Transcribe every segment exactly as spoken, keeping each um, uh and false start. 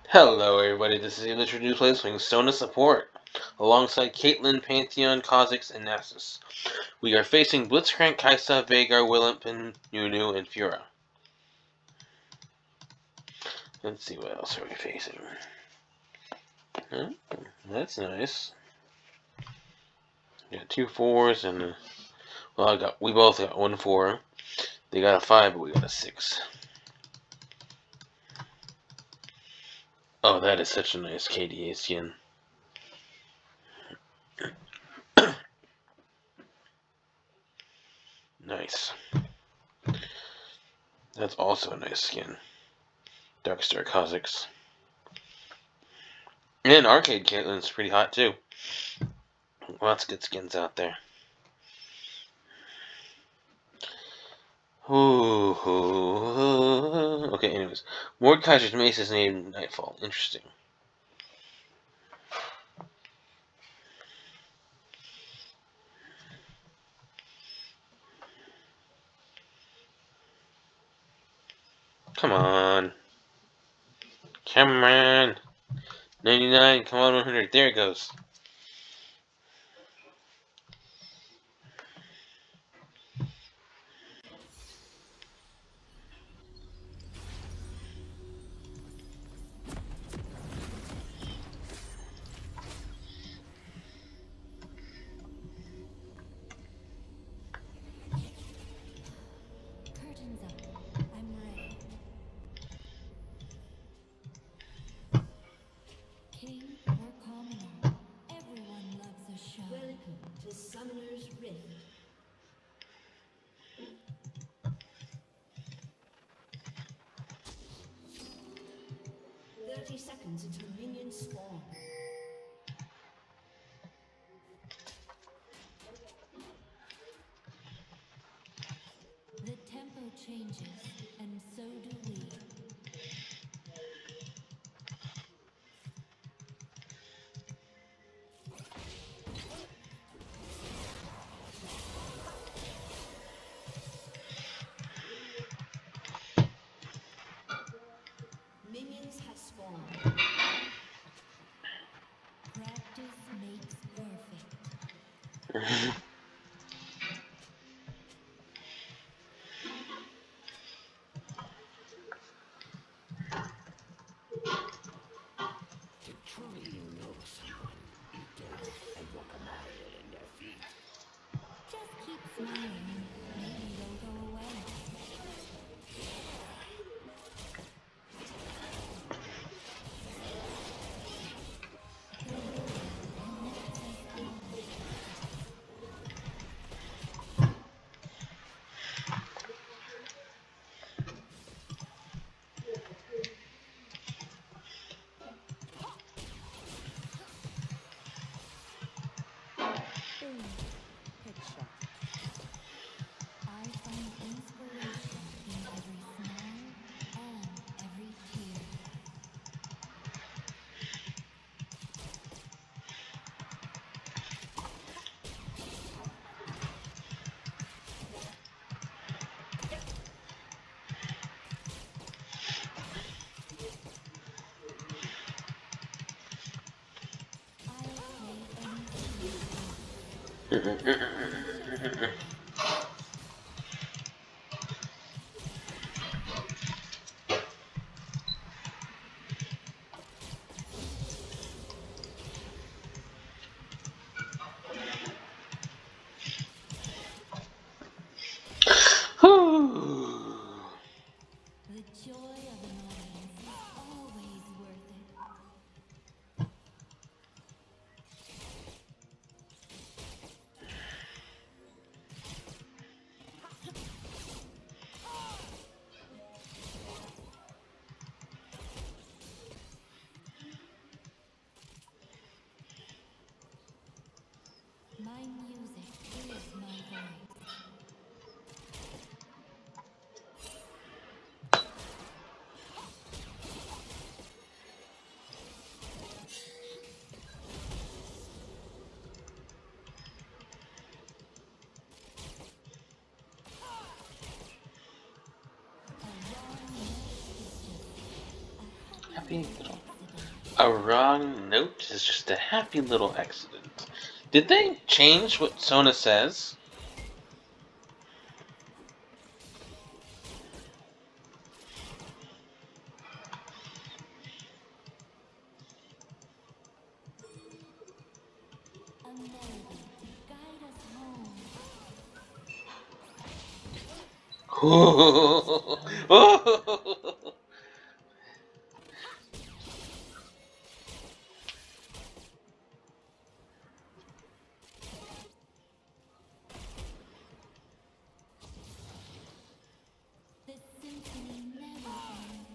Hello everybody, this is the Illustrated News Plays playing Sona Support, alongside Caitlyn, Pantheon, Kha'Zix, and Nasus. We are facing Blitzcrank, Kai'Sa, Veigar, Willump, Nunu, and Fura. Let's see what else are we facing. Huh? That's nice. We got two fours and a, well, I got we both got one four. They got a five, but we got a six. Oh, that is such a nice K D A skin. Nice. That's also a nice skin. Darkstar Kha'Zix. And Arcade Caitlyn's pretty hot too. Lots of good skins out there. Ooh. Okay, anyways. Mordekaiser's mace is named Nightfall. Interesting. Come on. Come on. ninety-nine, come on, one hundred. There it goes. Curtains up. I'm ready. King or commoner, everyone loves a show. Welcome to Summoner's Rift. Thirty seconds until minions spawn. The tempo changes, and so do we. Minions have spawned. Practice makes perfect. Just keep smiling, maybe they'll go away. Boom. Headshot. I find inspiration in every smile and every tear. I'll play anything. The joy of an audience is always worth it. My music is my voice. Happy little A wrong note is just a happy little accident. Did they change what Sona says? A melody to guide us home. The symphony never ends.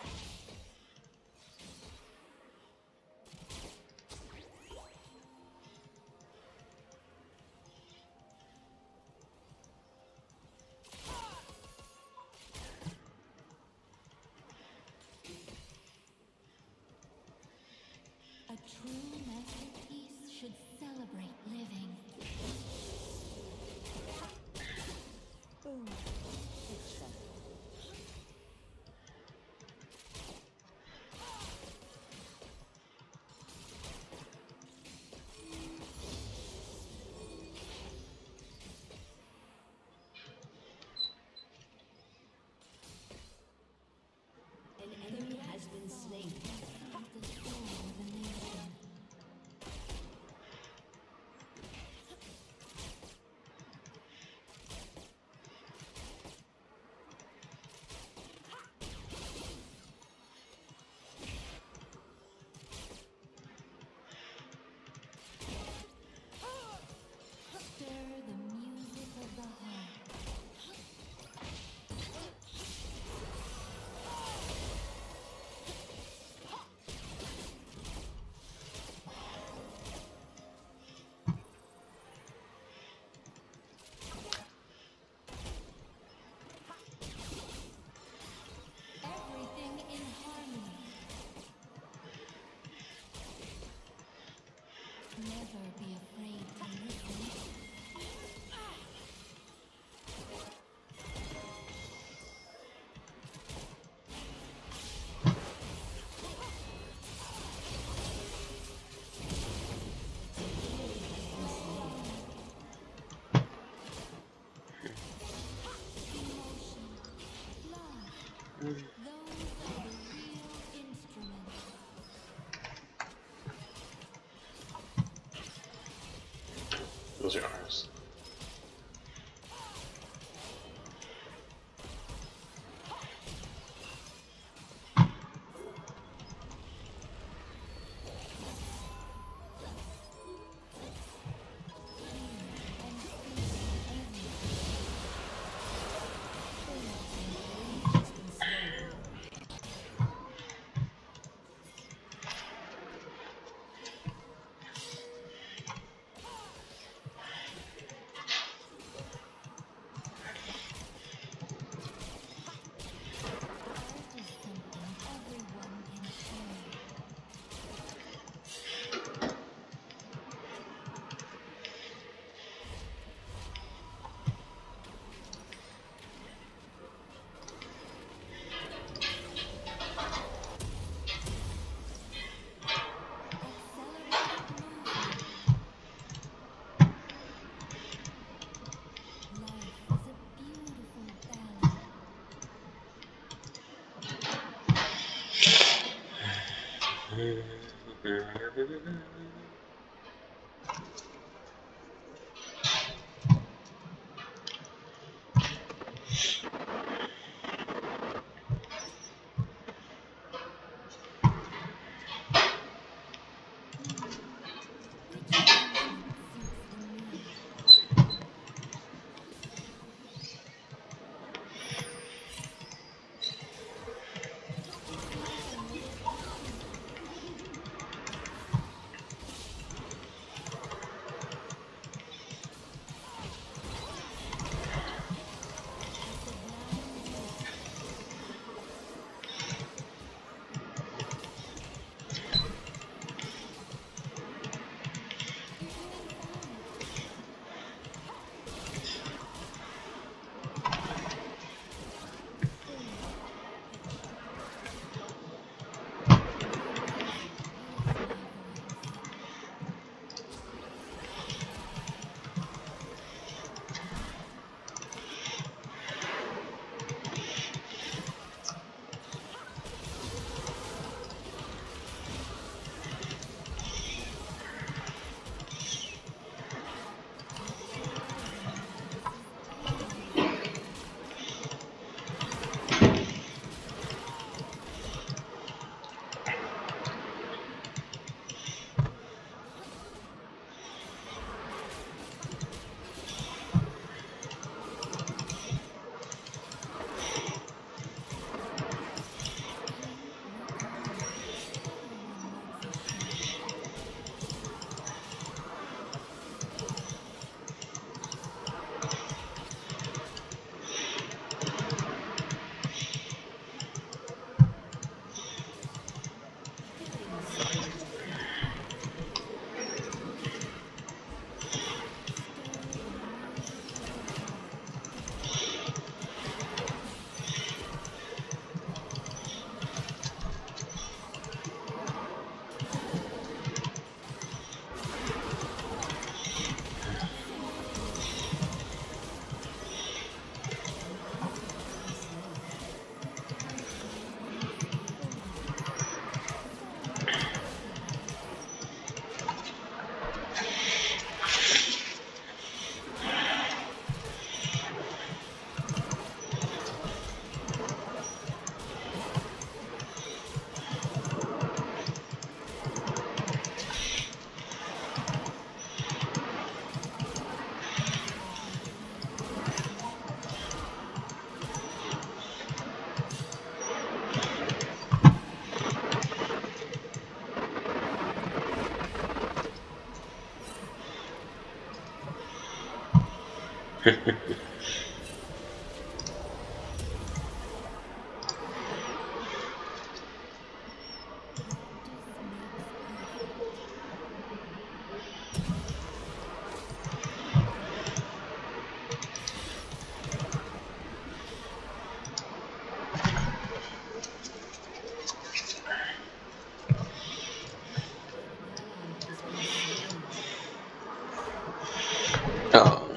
A true masterpiece should celebrate living. Boom. Headshot. An enemy has been slain. The soul of a nation. Stir the music of the heart. Everything in harmony. Never be afraid to listen. Emotion, love, those are the real instruments. Those are ours. Art is something everyone can share. Accelerated movement. Life is a beautiful ballet. Which arrangement suits the mood? Even with harmony. Oh.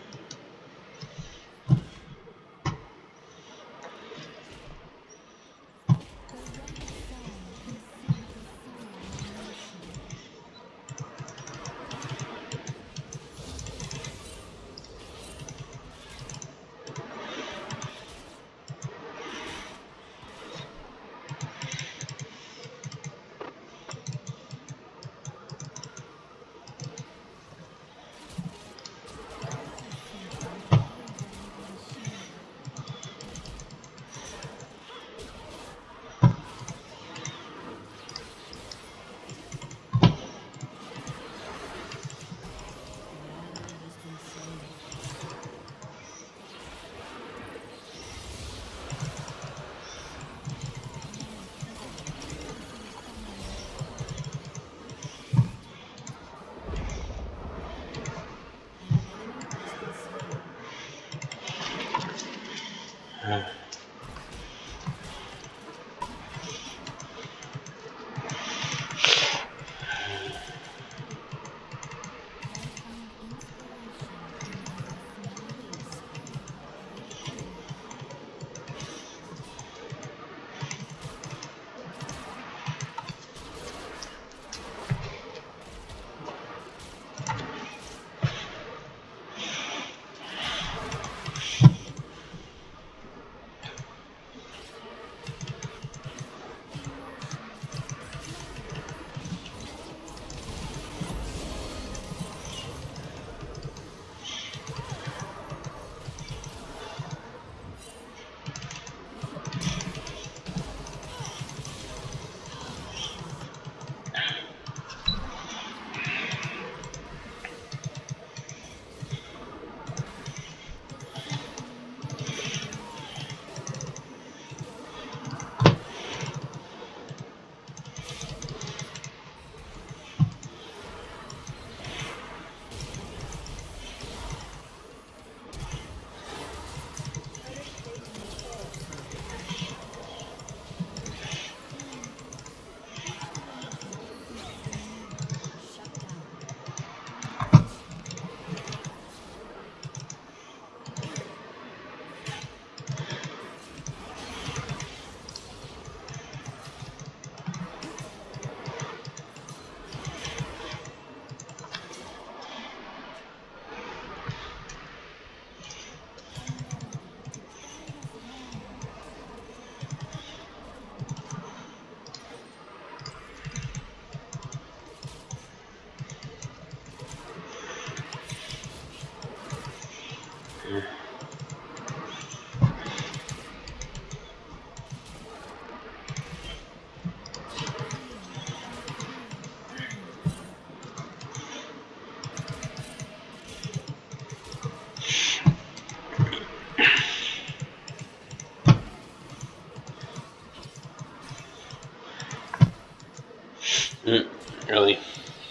Mm, really?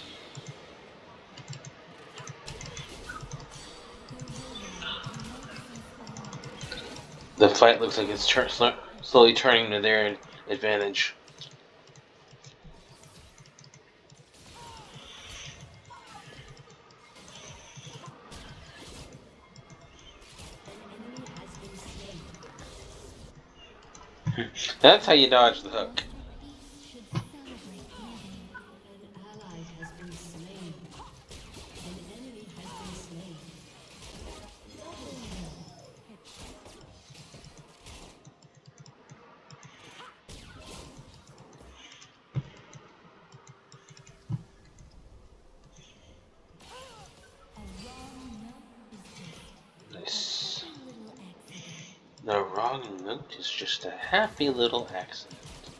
The fight looks like it's tur slowly turning to their advantage. That's how you dodge the hook. Nice. The wrong note is just a happy little accident.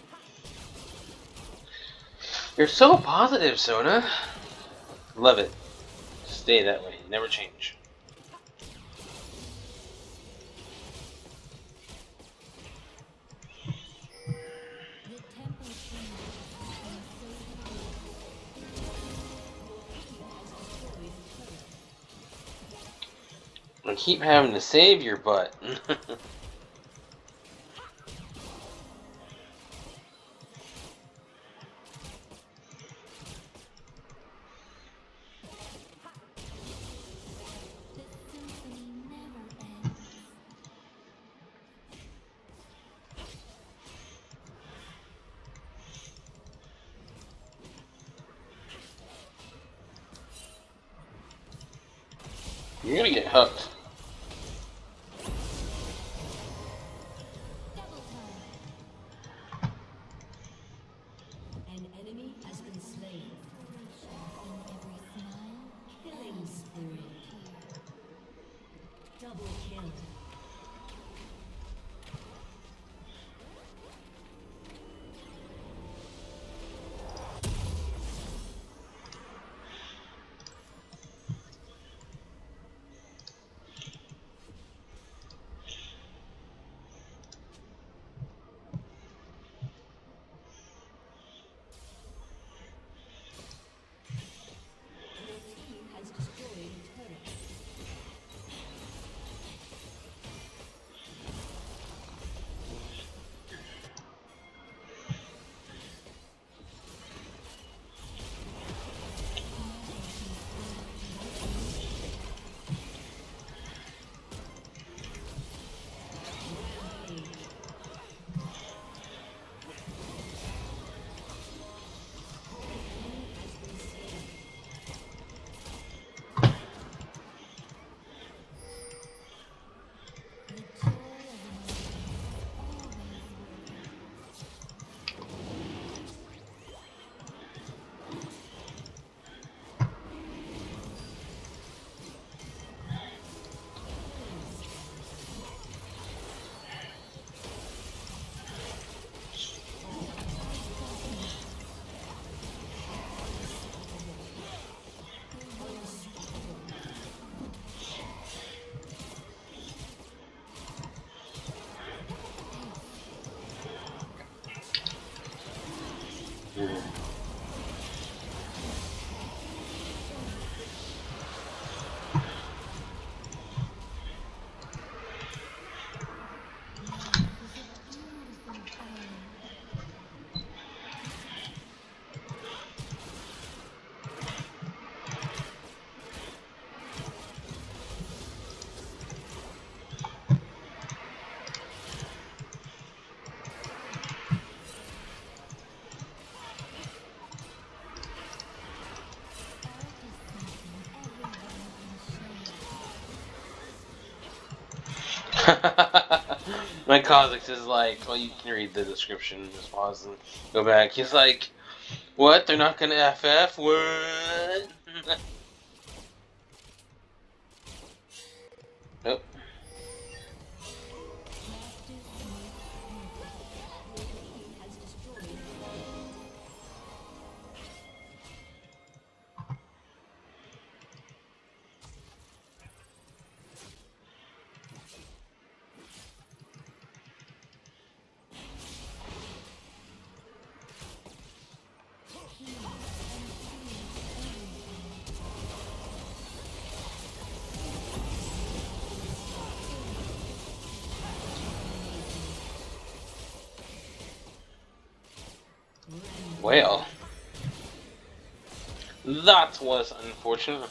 You're so positive, Sona. Love it. Stay that way. Never change. keep having to save your butt. You're gonna get hooked. An enemy has been slain. Killing spree. Double kill. My Kha'Zix is like, well, you can read the description, just pause and go back. He's like, what? They're not gonna F F? What? Nope. Well, that was unfortunate.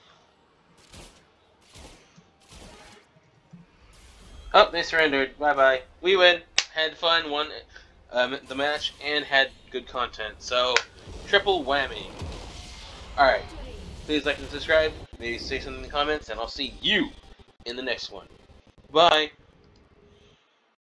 Oh, they surrendered. Bye bye. We win. Had fun, won um, the match, and had good content. So, triple whammy. Alright. Please like and subscribe. Maybe say something in the comments, and I'll see you in the next one. Bye.